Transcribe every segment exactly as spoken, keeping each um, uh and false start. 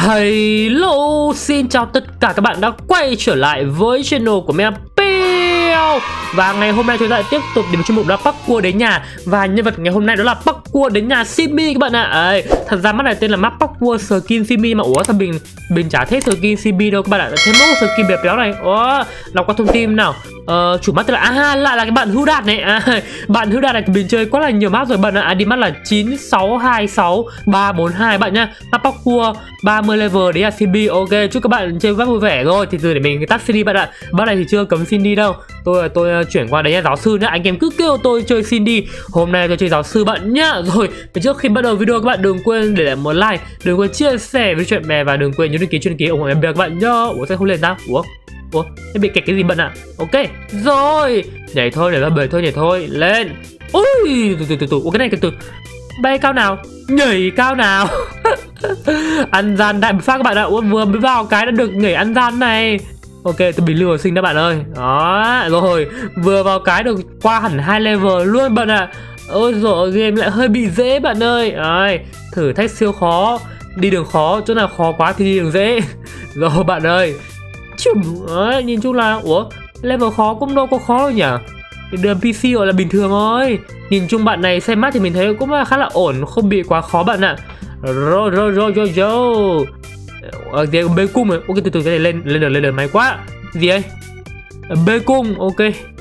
Hello, xin chào tất cả các bạn đã quay trở lại với channel của mẹ Peo. Và ngày hôm nay chúng ta lại tiếp tục đến chuyên mục là Bắc Cua đến nhà. Và nhân vật ngày hôm nay đó là Bắc Cua đến nhà Simi các bạn ạ. à. Thật ra mắt này tên là map Bắc Cua Skin Simi mà ủa sao mình mình chả thấy Skin Simi đâu các bạn ạ. Thêm mỗi skin béo béo này. Ủa, đọc qua thông tin nào. Ờ, chủ mắt tên là à lại là cái bạn Hưu Đạt này. À, bạn Hưu Đạt này thì mình chơi quá là nhiều map rồi bạn ạ. I D mắt là chín sáu hai sáu ba bốn hai bạn nhá. Map Bắc Cua ba mươi level đấy là Simi. Ok, chúc các bạn chơi rất vui vẻ rồi. Thì từ để mình tắt Cindy bạn ạ. Bắt này thì chưa cấm Cindy đâu. Tôi tôi uh, chuyển qua đấy là giáo sư nữa. Anh em cứ kêu tôi chơi Cindy. Hôm nay tôi chơi giáo sư bạn nhá. Rồi, trước khi bắt đầu video các bạn đừng quên để lại một like, đừng quên chia sẻ với chuyện bè và đừng quên nhấn đăng ký chuyên ký ủng hộ em bè các bạn nhá. Ủa sao không lên sao? Ủa? Ủa? Em bị kẹt cái gì bận ạ? À? Ok. Rồi, nhảy thôi để ra bời thôi nhảy thôi. Lên. Ui, từ từ từ từ. Ủa cái này từ từ. Bay cao nào? Nhảy cao nào? Ăn gian đại phát các bạn ạ. Ủa, vừa mới vào cái đã được nhảy ăn gian này. Ok, tôi bị lừa sinh đó bạn ơi. Đó, rồi, vừa vào cái được qua hẳn hai level luôn bạn ạ. Ôi dồi, game lại hơi bị dễ bạn ơi. Đấy, thử thách siêu khó. Đi đường khó, chỗ nào khó quá thì đi đường dễ. Rồi bạn ơi. Chùm, đấy, nhìn chung là, ủa, level khó cũng đâu có khó đâu nhỉ. Cái đường pê xê gọi là bình thường thôi. Nhìn chung bạn này xem mắt thì mình thấy cũng khá là ổn, không bị quá khó bạn ạ. Rồi, rồi, rồi, rồi, rồi. Ờ, gì bê cung rồi. Ok, từ từ cái này lên lên được lên được máy quá. Gì ấy? Bê cung, ok.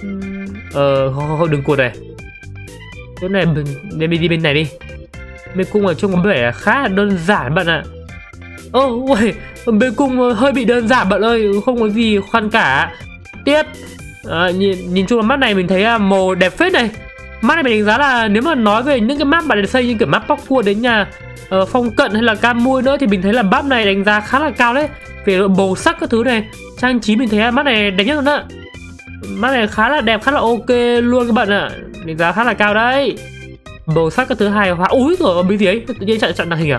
Ờ, thôi đừng cuột này. Chỗ này nên đi bên này đi. Bê cung ở trong có vẻ khá là đơn giản bạn ạ. Ơ, oh, ui, bê cung hơi bị đơn giản bạn ơi, không có gì khoan cả. Tiếp. À, nhìn, nhìn chung là map này mình thấy màu đẹp phết này. Map này mình đánh giá là nếu mà nói về những cái map bạn xây như kiểu map Bắc Cua đến nhà uh, Phong Cận hay là Cam Mui nữa thì mình thấy là map này đánh giá khá là cao đấy. Về màu sắc các thứ này, trang trí mình thấy map này đẹp nhất luôn ạ. Map này khá là đẹp, khá là ok luôn các bạn ạ. Đánh giá khá là cao đấy. Màu sắc các thứ hài hòa. Úi rồi bị gì ấy, tự nhiên chặn chặn màn hình à?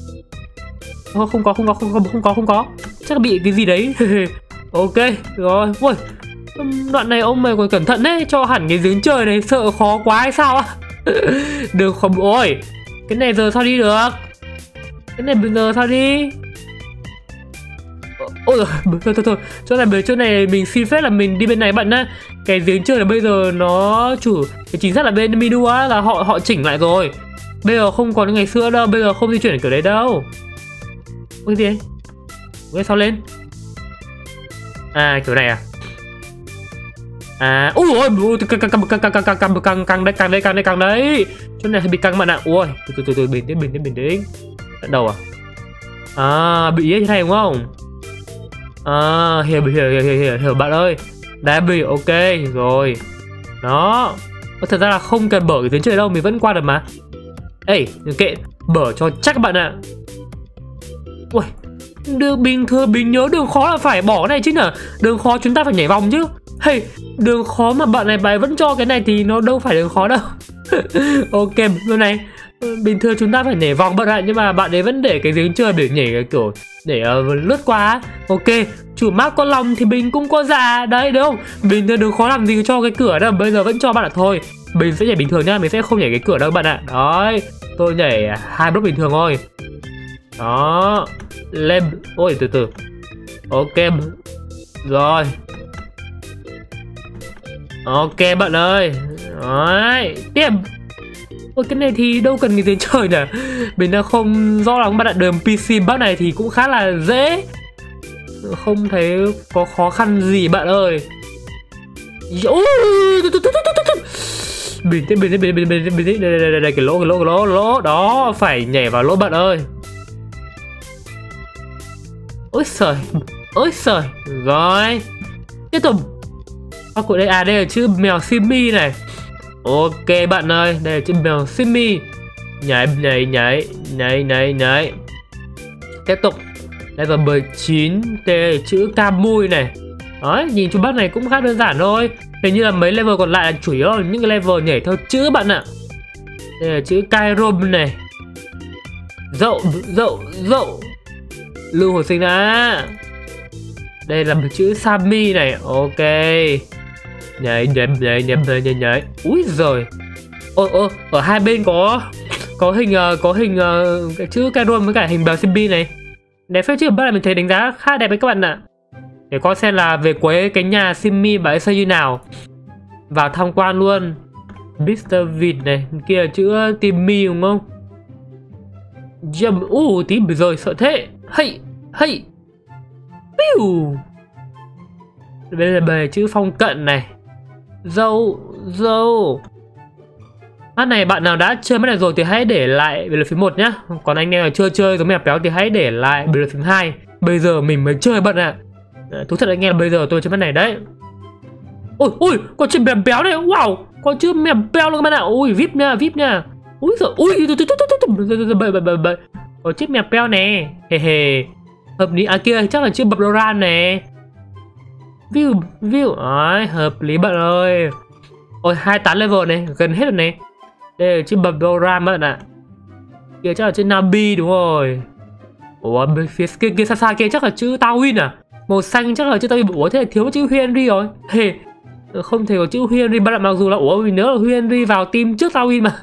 Không, không có, không có, không có, không có, không có. Chắc là bị cái gì đấy. Ok, rồi. Ui, đoạn này ông mày còn cẩn thận đấy, cho hẳn cái giếng trời này, sợ khó quá hay sao á? Được không? Ôi, cái này giờ sao đi được? Cái này bây giờ sao đi? Ôi thôi thôi thôi, chỗ này chỗ này mình xin phép là mình đi bên này bạn á. Cái giếng trời là bây giờ nó chủ cái chính xác là bên Midu á, là họ họ chỉnh lại rồi. Bây giờ không còn như ngày xưa đâu, bây giờ không di chuyển kiểu đấy đâu. Ôi gì đấy? Ôi sao lên? À kiểu này à? À, ui ôi, căng căng căng căng căng căng căng căng căng đấy, căng đấy, căng đấy, căng đấy. Chỗ này hơi bị căng bạn ạ. Ui, từ từ từ từ bình tĩnh, bình tĩnh, bình tĩnh. Bắt đầu à? À, bị ấy thế này đúng không? À, hiểu hiểu hiểu hiểu hiểu, hiểu bạn ơi. Đã bị ok rồi. Đó. Thật ra là không cần bở cái tuyến trời đâu, mình vẫn qua được mà. Ê, đừng kệ, bở cho chắc các bạn ạ. Ui, đường bình thường mình nhớ đường khó là phải bỏ cái này chứ nhở. Đường khó chúng ta phải nhảy vòng chứ. Hey, đường khó mà bạn này bài vẫn cho cái này thì nó đâu phải đường khó đâu. Ok, bên này bình thường chúng ta phải nhảy vòng bạn ạ, nhưng mà bạn ấy vẫn để cái giếng trời để nhảy cái kiểu để uh, lướt qua. Ok, chủ map có lòng thì mình cũng có dạ đấy đúng không? Bình thường đường khó làm gì cho cái cửa đâu, bây giờ vẫn cho bạn ạ. Thôi mình sẽ nhảy bình thường nhá, mình sẽ không nhảy cái cửa đâu bạn ạ. Đấy, tôi nhảy hai block bình thường thôi. Đó, lên. Ôi từ từ. Ok rồi. Ok bạn ơi. Đấy, tiếp. Ôi cái này thì đâu cần cái tiếng trời nhỉ. Mình đang không rõ lắm bạn ạ. Đường pê xê bác này thì cũng khá là dễ, không thấy có khó khăn gì bạn ơi. Ôi, bình tĩnh, bình tĩnh, bình tĩnh, bình tĩnh, bình tĩnh. Đây, đây, đây, đây, cái lỗ, cái lỗ, cái lỗ, lỗ. Đó, phải nhảy vào lỗ bạn ơi. Ôi trời, ôi trời. Rồi, tiếp tục. À, của đây, à đây là chữ mèo Simi này. Ok bạn ơi, đây là chữ mèo Simi. Nhảy, nhảy, nhảy, nhảy, nhảy, nhảy. Tiếp tục. Level mười chín, đây là chữ Cam Mui này. Đấy, nhìn chú bác này cũng khá đơn giản thôi. Hình như là mấy level còn lại là chủ yếu là những cái level nhảy theo chữ bạn ạ. Đây là chữ Kairom này. Dậu, dậu, dậu. Lưu hồi sinh đã. Đây là một chữ Sami này. Ok. Nhảy, nhảy, nhảy, nhảy, nhảy, nhảy, nhảy. Úi giời. Ồ, ồ, ở hai bên có có hình uh, có hình uh, cái chữ Kairon với cả hình bờ Simbi này. Đẹp phết chứ, bắt đầu mình thấy đánh giá khá đẹp đấy các bạn ạ. Để coi xem là về cuối cái nhà Simmy bà ấy xây như nào. Vào tham quan luôn. mít tơ Vịt này, kia là chữ Timmy đúng không? Dầm, ủ tí rồi sợ thế. Hey, hey. Piu. Đây là bề chữ Phong Cận này. Dâu, dâu. Mắt này bạn nào đã chơi mắt này rồi thì hãy để lại bình luận phím một nhá. Còn anh em nào chưa chơi giống mèo béo thì hãy để lại bình luận phím hai. Bây giờ mình mới chơi bạn ạ. À, thú thật anh em là bây giờ tôi chơi mắt này đấy. Ôi ôi, con chim mèo béo này, wow, con chim mèo béo luôn các bạn ạ. Ui vip nha, vip nha. Ui giời, ui có chiếc mèo béo nè, hề hề. Hợp lý, à kia chắc là chiếc bập Doran nè. View, view, ấy, hợp lý bạn ơi. Ôi, hai mươi tám level này, gần hết rồi này. Đây là chiếc bập Doran bạn ạ. Kia chắc là chiếc Nabi đúng rồi. Ủa, bên phía kia, kia xa xa kia chắc là chữ Tawin à. Màu xanh chắc là chữ Tawin. Ủa, thế là thiếu chữ Henry rồi. Hề, không thể có chữ Henry bạn ạ. Mặc dù là, ủa, mình nhớ là Henry vào team trước Tawin mà.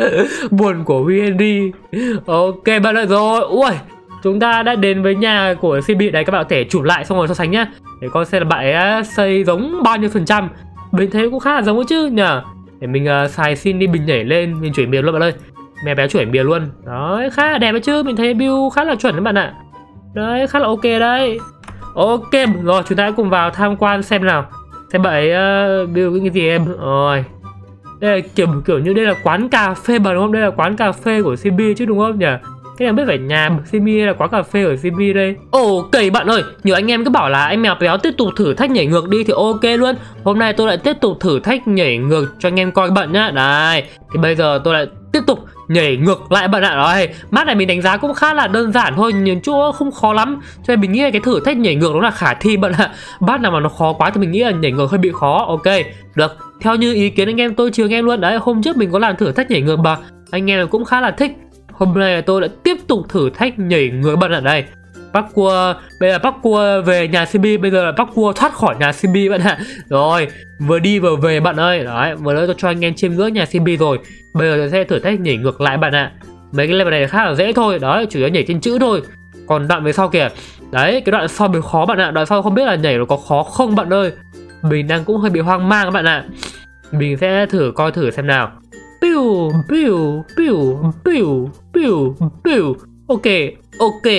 Buồn của Henry. Ok bạn ơi rồi. Ui, chúng ta đã đến với nhà của xê bê. Đấy các bạn có thể chụp lại xong rồi so sánh nhá. Để coi xem là bạn ấy xây giống bao nhiêu phần trăm. Mình thấy cũng khá là giống chứ nhờ. Để mình uh, xài xin đi bình nhảy lên. Mình chuyển bìa luôn bạn ơi. Mẹ bé chuyển bìa luôn. Đấy khá là đẹp đấy chứ. Mình thấy build khá là chuẩn các bạn ạ. Đấy khá là ok đấy. Ok rồi chúng ta hãy cùng vào tham quan xem nào. Xem bạn ấy uh, build cái gì em. Rồi. Đây là kiểu kiểu như đây là quán cà phê mà đúng không? Đây là quán cà phê của xê bê chứ đúng không nhỉ? Cái này biết phải nhà xê bê hay là quán cà phê của xê bê đây. Ok bạn ơi, nhiều anh em cứ bảo là anh mèo béo tiếp tục thử thách nhảy ngược đi thì ok luôn. Hôm nay tôi lại tiếp tục thử thách nhảy ngược cho anh em coi bạn nhá. Đây, thì bây giờ tôi lại tiếp tục nhảy ngược lại bạn ạ. Rồi, map này mình đánh giá cũng khá là đơn giản thôi, nhìn chỗ không khó lắm. Cho nên mình nghĩ là cái thử thách nhảy ngược nó là khả thi bạn ạ. Map nào mà nó khó quá thì mình nghĩ là nhảy ngược hơi bị khó. Ok, được. Theo như ý kiến anh em tôi chiều anh em luôn đấy. Hôm trước mình có làm thử thách nhảy ngược mà anh em cũng khá là thích. Hôm nay tôi lại tiếp tục thử thách nhảy ngược bạn ở đây. Parkour, bây giờ parkour về nhà xê bê, bây giờ là parkour thoát khỏi nhà xê bê bạn ạ. Rồi, vừa đi vừa về bạn ơi. Đấy, vừa đấy tôi cho anh em chiêm ngưỡng nhà xê bê rồi. Bây giờ tôi sẽ thử thách nhảy ngược lại bạn ạ. Mấy cái level này khá là dễ thôi, đấy, chủ yếu nhảy trên chữ thôi. Còn đoạn về sau kìa. Đấy, cái đoạn sau mới khó bạn ạ. Đoạn sau không biết là nhảy nó có khó không bạn ơi. Mình đang cũng hơi bị hoang mang các bạn ạ. Mình sẽ thử coi thử xem nào. Piu, piu, piu, piu, piu, piu. Ok, ok.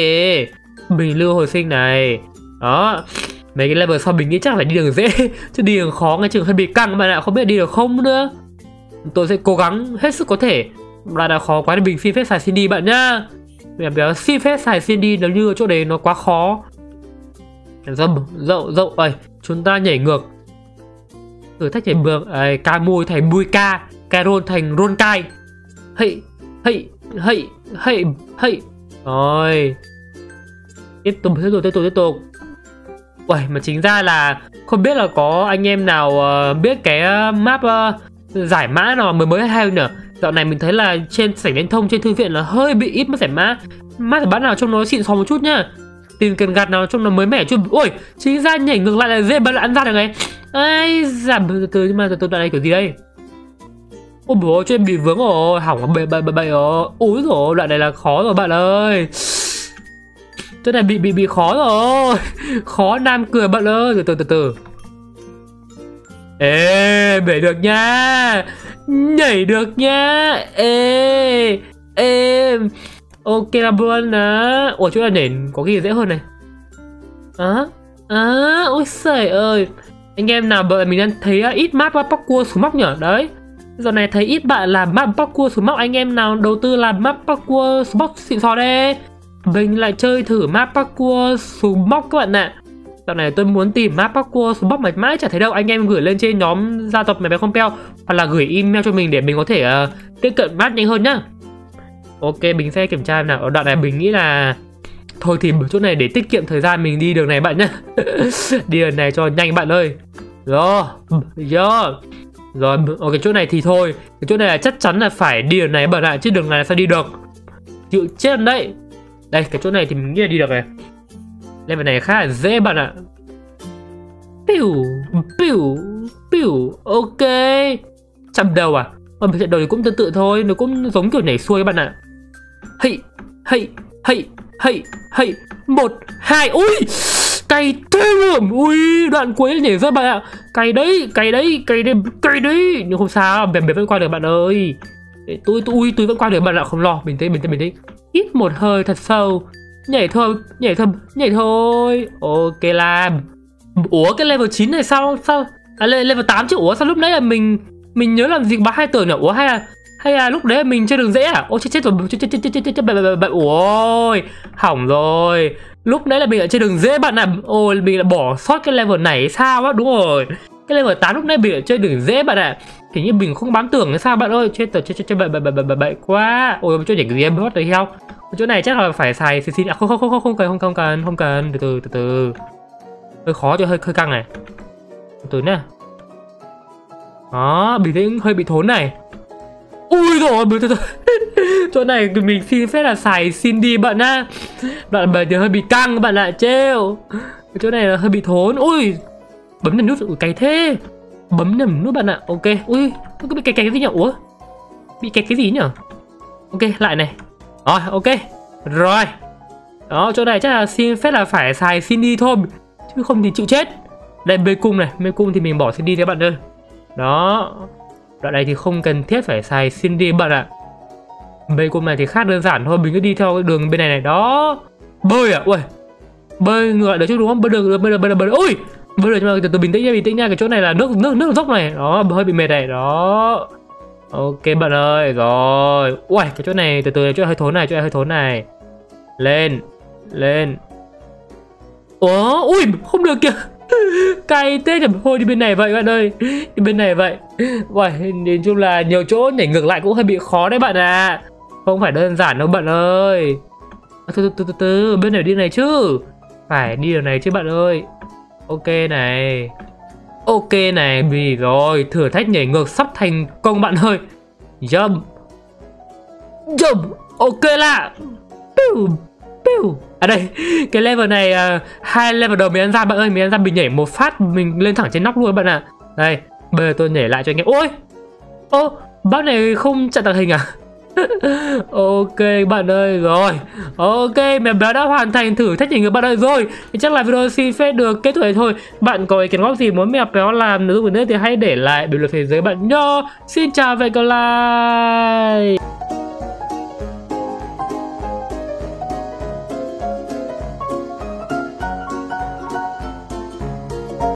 Mình lưu hồi sinh này. Đó. Mấy cái level sau mình nghĩ chắc phải đi đường dễ. Chứ đi đường khó ngay chừng hơi bị căng các bạn ạ. Không biết đi được không nữa. Tôi sẽ cố gắng hết sức có thể. Đoạn nào khó quá thì mình xin phép xài xê đê bạn nhá. Mình béo xin phép xài xê đê nếu như chỗ đấy nó quá khó. Dậu, dậu, dậu. Ơi, chúng ta nhảy ngược. Thử thách nhảy ngược. Ca mui thành mui ca. Carol thành Ronkai. Hây, hây, hây, hây, hây. Rồi. Tiếp tục, tiếp tục, tiếp tục, tiếp tục. Uầy, mà chính ra là không biết là có anh em nào uh, biết cái uh, map uh, giải mã nào mới mới hay hay nhỉ? Dạo này mình thấy là trên sảnh liên thông, trên thư viện là hơi bị ít mất giải mã. Map giải mã nào trông nó xịn xò một chút nhá. Tìm cần gạt nào trông nó mới mẻ chút. Ôi, chính ra nhảy ngược lại là dễ bạn lại ăn ra được này. Ai giảm từ từ nhưng mà từ từ đoạn này kiểu gì đây? Ôi bố chuyện bị vướng rồi, hỏng bậy bậy bậy rồi. Úi rồi, đoạn này là khó rồi bạn ơi. Chỗ này bị bị bị khó rồi. Khó nam cười bạn ơi. Từ từ từ từ. Ê, nhảy được nha. Nhảy được nha. Ê, ê. Ok là luôn á. Ủa chỗ này nhảy có cái gì dễ hơn này. Á, á, ôi trời ơi. Anh em nào bởi mình đang thấy ít map parkour xuống móc nhở. Đấy. Giờ này thấy ít bạn làm map parkour xuống móc. Anh em nào đầu tư làm map parkour xuống móc xịn sò đây. Mình lại chơi thử map parkour xuống móc các bạn ạ. Dạo này tôi muốn tìm map parkour xuống móc mà mãi chả thấy đâu. Anh em gửi lên trên nhóm gia tộc mèo béo không peo hoặc là gửi email cho mình để mình có thể uh, tiếp cận map nhanh hơn nhá. Ok, mình sẽ kiểm tra nào. Ở đoạn này mình nghĩ là thôi thì ở chỗ này để tiết kiệm thời gian mình đi đường này bạn nhá. Đi đường này cho nhanh bạn ơi. Rồi, rồi. Rồi, ở cái chỗ này thì thôi. Cái chỗ này là chắc chắn là phải đi đường này bạn ạ. Chứ đường này là sao đi được. Chịu chết đấy. Đây, cái chỗ này thì mình nghĩ là đi được này. Level này khá là dễ bạn ạ. Piu, piu, piu. Ok. Chạm đầu à? Mà trận đầu thì cũng tương tự thôi. Nó cũng giống kiểu nhảy xuôi các bạn ạ. Hây, hây, hây, Hây, hây, một, hai, ui, cay thế lượm, ui, đoạn cuối nhảy rơi bạn ạ. Cay đấy, cay đấy, cay đấy, cay đấy. Nhưng không sao, bèm bèm vẫn qua được bạn ơi. Tôi, tôi, ui, tôi vẫn qua được bạn ạ, không lo, bình tĩnh, bình tĩnh, bình tĩnh. Hít một hơi thật sâu. Nhảy thôi, nhảy thôi, nhảy thôi. Ok làm. Ủa cái level chín này sao, sao, à level tám chứ, ủa sao lúc nãy là mình, mình nhớ làm gì ba hai tường nhỉ, ủa hay là, hay là lúc đấy mình chơi đường dễ à? Ôi chết chết rồi, chết chết chết chết chết chết bạn, ôi hỏng rồi. Lúc nãy là mình ở trên đường dễ bạn ạ. Ôi mình đã bỏ sót cái level này sao á, đúng rồi. Cái level tám lúc nãy mình ở chơi đường dễ bạn ạ. Thì như mình không bám tường hay sao bạn ơi, chết rồi, chết chết chết bậy bậy bậy bậy bậy quá. Ôi chỗ nhảy game mất rồi heo. Chỗ này chắc là phải xài xì xì, à không không không không không cần không không cần không cần từ từ từ từ. Hơi khó cho hơi hơi căng này. Từ từ nè. Đó, bình tĩnh, hơi bị thốn này. Ui rồi, chỗ này mình xin phép là xài xin đi bạn á. Đoạn bờ thì hơi bị căng bạn ạ, trêu. Chỗ này là hơi bị thốn. Ui, bấm nhầm nút, ui cay thế. Bấm nhầm nút bạn ạ, ok. Ui, có bị kẹt cái gì nhỉ? Ủa, bị kẹt cái gì nhỉ? Ok, lại này. Rồi, ok. Rồi. Đó, chỗ này chắc là xin phép là phải xài xin đi thôi, chứ không thì chịu chết. Đây mê cung này, mê cung thì mình bỏ xin đi các bạn ơi. Đó. Đoạn này thì không cần thiết phải xài xin đi bạn ạ. Mê cung này thì khác đơn giản thôi, mình cứ đi theo cái đường bên này này. Đó. Bơi à? Ui. Bơi ngược lại được chứ đúng không? Bơi được, bơi được, bơi được, bơi được. Ui. Bơi được nhưng mà từ từ bình tĩnh nha, bình tĩnh nha. Cái chỗ này là nước nước nước dốc này. Đó, hơi bị mệt này. Đó. Ok bạn ơi, rồi. Ui, cái chỗ này từ từ, chỗ này hơi thốn này, chỗ này hơi thốn này. Lên, lên. Ủa, ui, không được kìa. Cay thế nhỉ, thôi đi bên này vậy bạn ơi. Đi bên này vậy. Uầy, nhìn chung là nhiều chỗ nhảy ngược lại cũng hơi bị khó đấy bạn à. Không phải đơn giản đâu bạn ơi. À, từ, từ từ từ từ, bên này đi này chứ. Phải đi đường này chứ bạn ơi. Ok này. Ok này, vì rồi, thử thách nhảy ngược sắp thành công bạn ơi. Jump. Jump. Ok là. Pew. Pew. À đây, cái level này uh, hai level đầu mình ăn ra bạn ơi, mình ăn ra mình nhảy một phát mình lên thẳng trên nóc luôn bạn ạ. À. Đây, bây giờ tôi nhảy lại cho anh em. Ôi. Ô, bác này không chặn tàng hình à? Ok bạn ơi, rồi. Ok, mèo béo đã hoàn thành thử thách nhảy ngược bạn ơi rồi. Thì chắc là video xin phép được kết thúc này thôi. Bạn có ý kiến góp gì muốn mèo béo làm nữa nữa thì hãy để lại bình luận phía dưới bạn nhá. Xin chào và hẹn gặp lại.